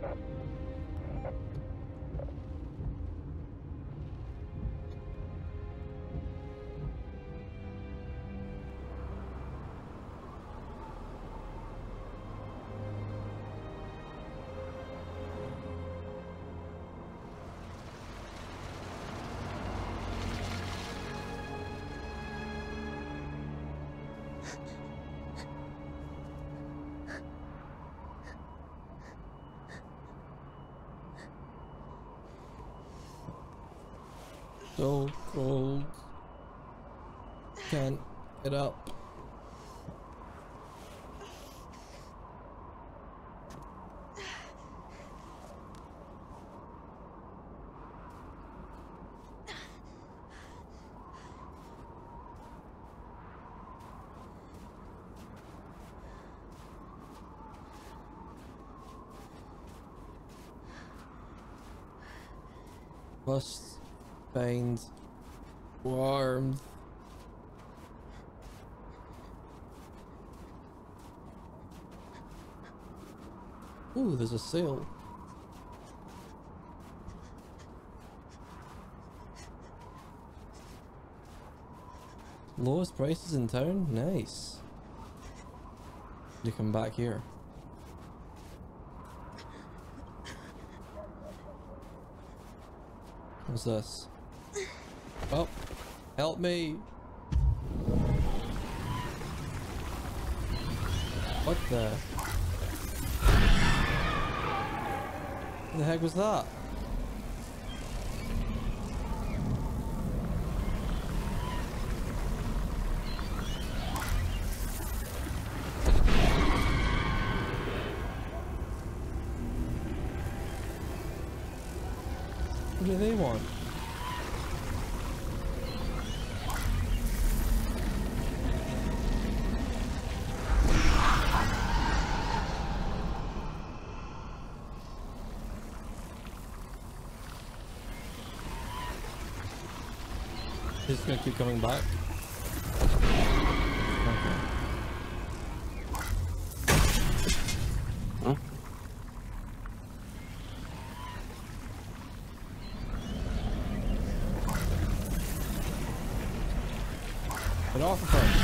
So cold. Can't get up. Must find warmth. Ooh, there's a sale. Lowest prices in town? Nice. You come back here. What's this? Oh, help me. What the heck was that? What do they want? It's gonna keep coming back. Okay. Huh? Get off of her.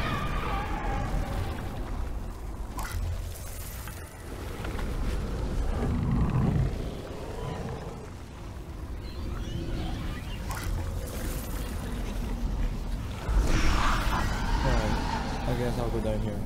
I'll go down here.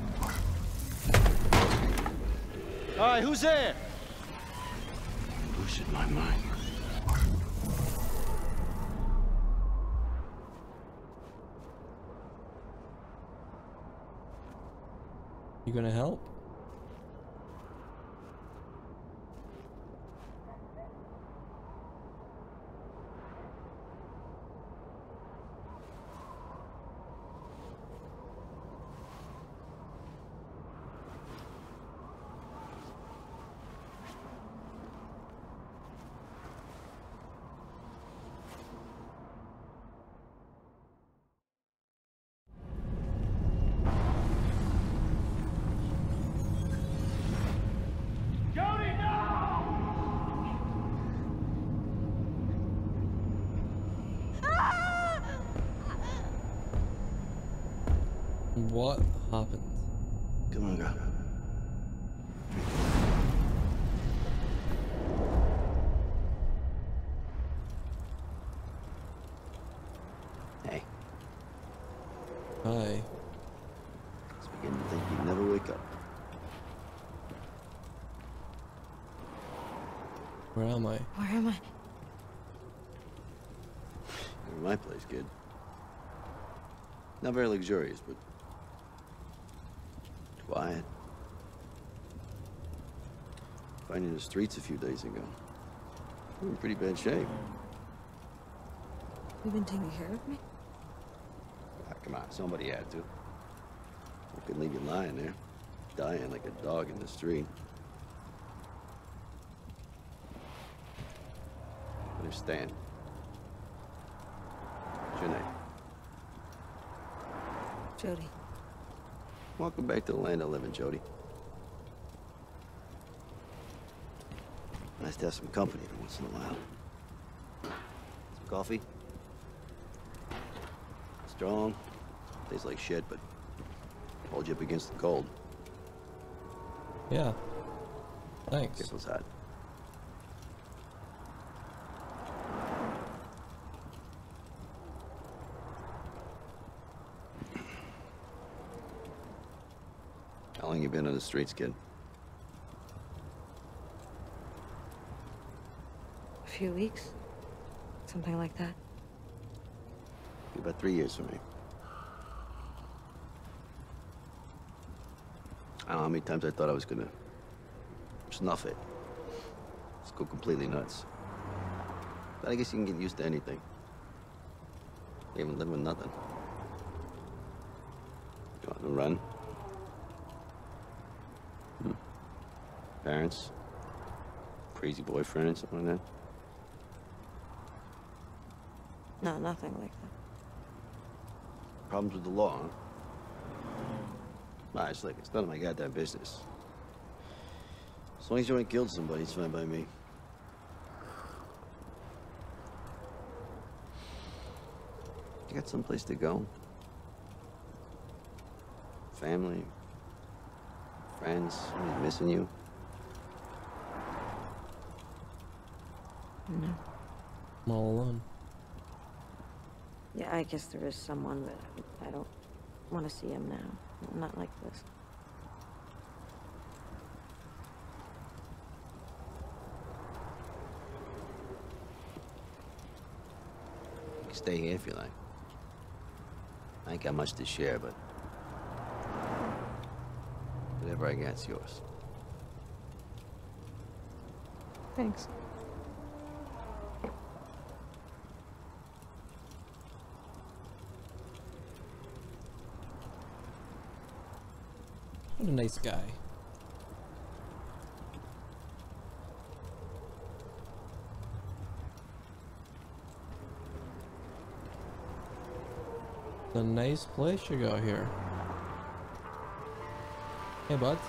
Alright, who's there? Losing my mind. You gonna help? What happened? Come on, girl. Hey. Hi. I was beginning to think you'd never wake up. Where am I? Where am I? You're in my place, kid. Not very luxurious, but quiet. Found you in the streets a few days ago. You were in pretty bad shape. You've been taking care of me? Ah, come on, somebody had to. I couldn't leave you lying there, dying like a dog in the street. Understand. What's your name? Jody. Welcome back to the land of living, Jody. Nice to have some company every once in a while. Some coffee? Strong. Tastes like shit, but hold you up against the cold. Yeah. Thanks. Careful's hot. How long you been on the streets, kid? A few weeks. Something like that. About 3 years for me. I don't know how many times I thought I was gonna snuff it. Just go completely nuts. But I guess you can get used to anything. Even live with nothing. You want to run? Parents? Crazy boyfriend, something like that? No, nothing like that. Problems with the law, huh? Nah, it's like, it's none of my goddamn business. As long as you ain't killed somebody, it's fine by me. You got someplace to go? Family? Friends? Somebody's missing you? No. I'm all alone. Yeah, I guess there is someone, but I don't want to see him now. Not like this. You can stay here if you like. I ain't got much to share, but whatever I got's yours. Thanks. What a nice guy. It's a nice place you got here. Hey, bud.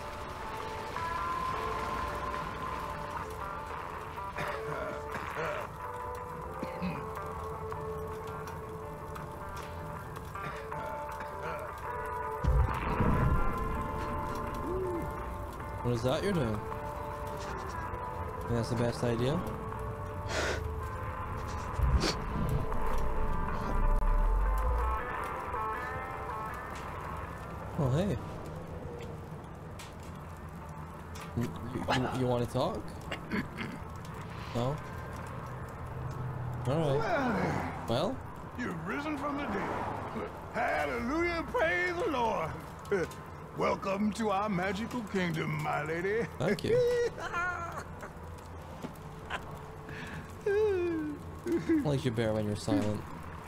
What is that you're doing? Think that's the best idea? Oh, hey. You want to talk? No? Alright. Well? You've risen from the dead. Hallelujah, praise the Lord. Welcome to our magical kingdom, my lady. Thank you. At least you bear when you're silent.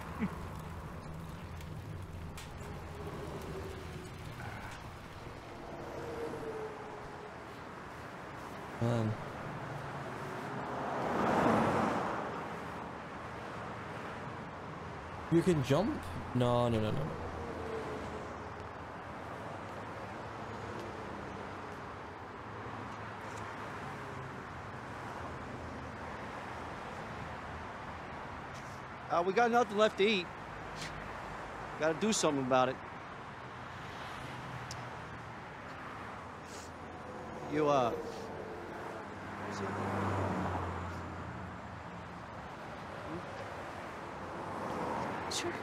Man. You can jump? No, no, no, no. We got nothing left to eat. Gotta do something about it. You, Sure.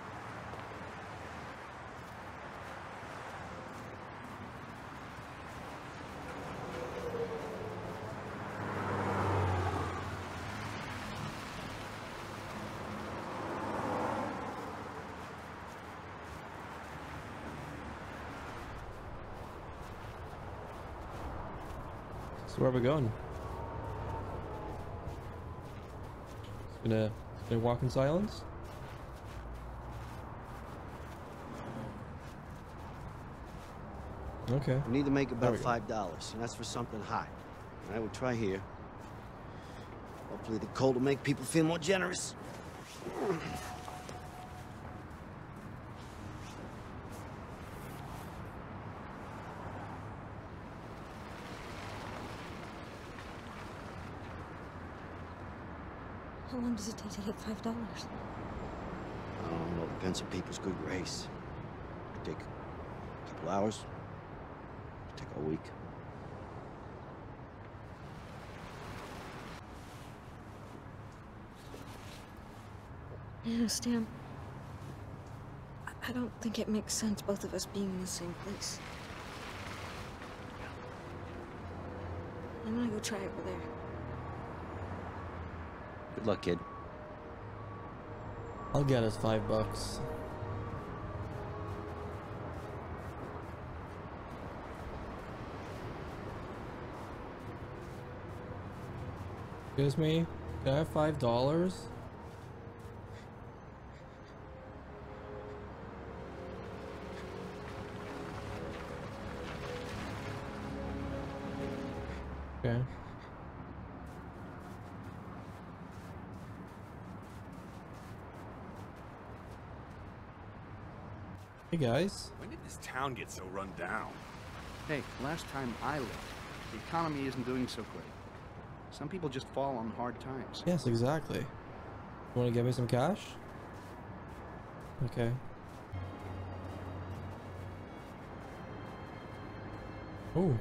So where are we going? Gonna walk in silence? Okay. we need to make about There we go. $5, and that's for something hot. All right, we'll try here. Hopefully the cold will make people feel more generous. How long does it take to get $5? I don't know. Depends on people's good grace. It could take a couple hours. It could take a week. You know, Stan, I don't think it makes sense both of us being in the same place. I'm gonna go try over there. Good luck, kid. I'll get us $5. Excuse me? Can I have $5? Okay. Hey guys. When did this town get so run down? Hey, last time I looked, the economy isn't doing so great. Some people just fall on hard times. Yes, exactly. You want to give me some cash? Okay. Oh.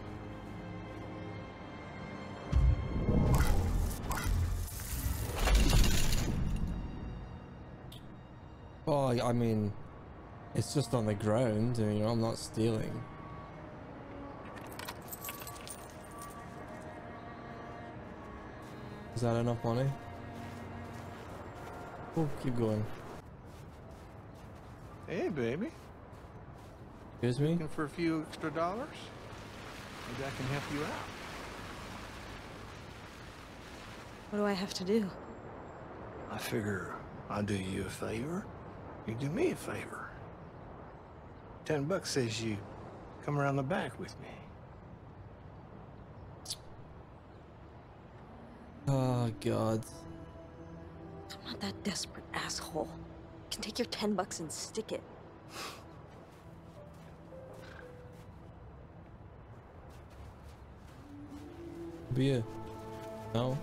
Well, I mean, it's just on the ground, and, you know, I'm not stealing. Is that enough money? Oh, keep going. Hey, baby. Excuse me? Looking for a few extra dollars? Maybe I can help you out. What do I have to do? I figure I'll do you a favor. You do me a favor. $10 says you come around the back with me. Oh, God. I'm not that desperate, asshole. You can take your $10 and stick it. Be a... No?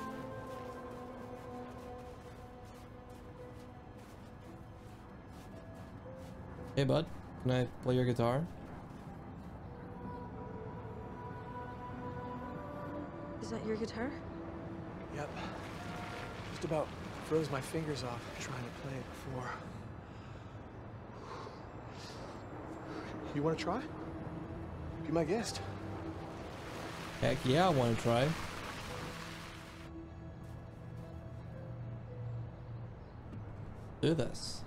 Hey, bud. Can I play your guitar? Is that your guitar? Yep. Just about froze my fingers off trying to play it before. You want to try? Be my guest. Heck yeah, I want to try. Do this.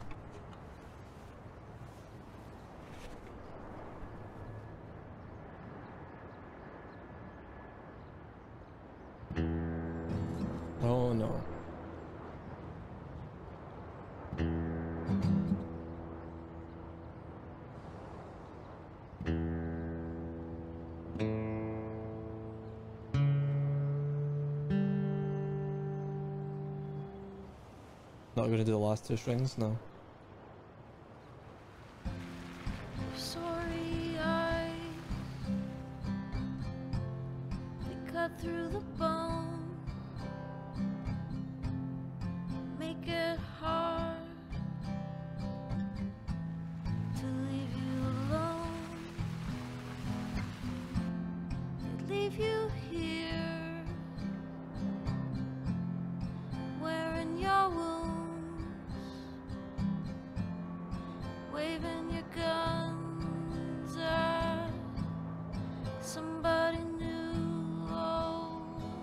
Oh no. Not gonna do the last two strings, no. Sorry, they cut through the bone, make it hard to leave you alone. They leave you here, wearing your wounds, waving your guns at somebody new. Oh,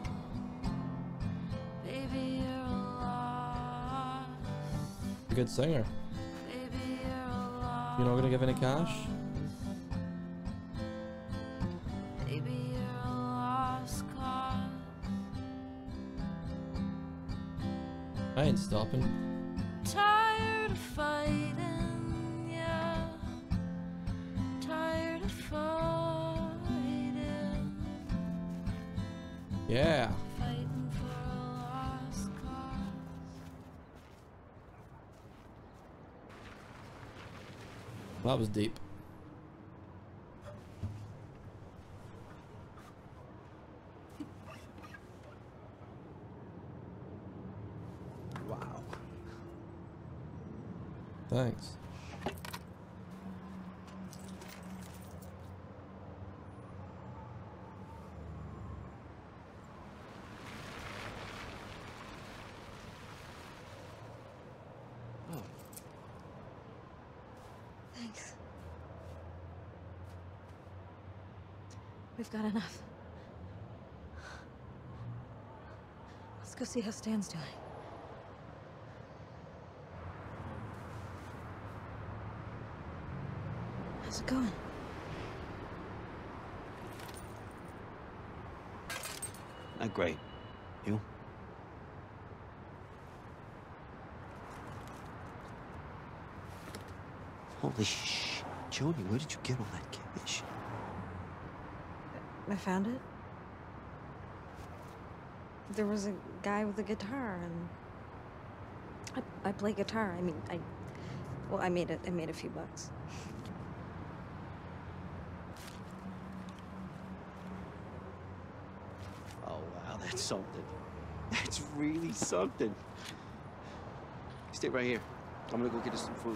baby, you're lost. A good singer. Baby, you're lost. You're not gonna give any cash? Baby, you're a lost cause. I ain't stopping. Tired of fighting, yeah. Tired of fighting. Yeah. Fighting for a lost cause. That was deep. Thanks. Thanks. We've got enough. Let's go see how Stan's doing. How's it going? Not great. You? Holy sh! Joni, where did you get all that cash? I found it. There was a guy with a guitar, and I play guitar. I mean, I made a few bucks. Oh wow, that's something. That's really something. Stay right here. I'm gonna go get us some food.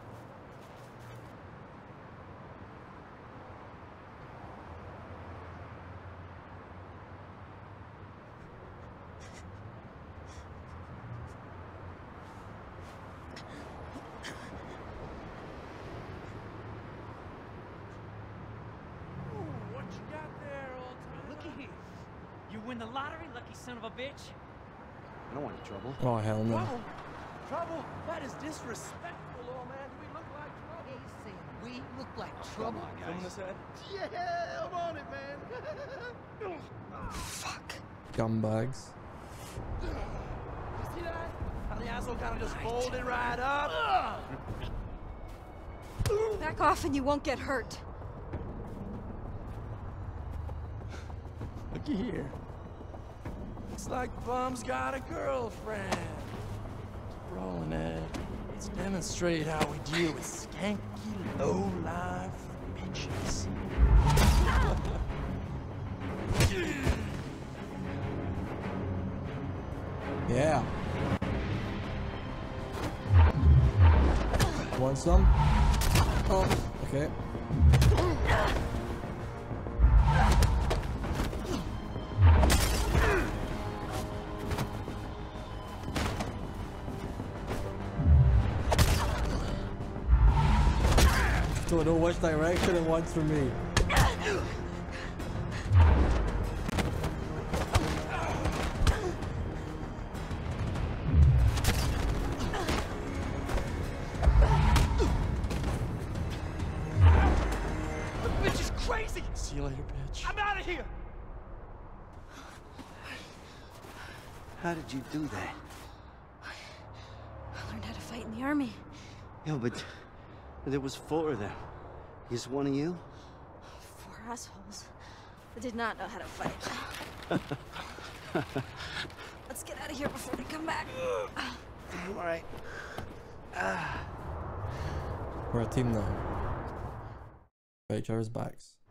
What you got there, old timer? Looky here. You win the lottery, lucky son of a bitch. I don't want any trouble. Oh hell no. Trouble? Trouble? That is disrespectful, old man. Do we look like trouble? He's saying we look like trouble. Come on, this head? Yeah, I'm on it, man. Fuck. Gumbags. You see that? How the asshole kind of just folded right up? Back off and you won't get hurt. Looky here. Looks like Bum's got a girlfriend. Rolling it. Let's demonstrate how we deal with skanky, low-life bitches. Yeah. Want some? Oh, okay. So don't watch direction and watch for me. The bitch is crazy! See you later, bitch. I'm out of here! How did you do that? I learned how to fight in the army. Yeah, but there was 4 of them. Is one of you? 4 assholes. I did not know how to fight. Let's get out of here before they come back. All right. We're a team now. Got each other's backs.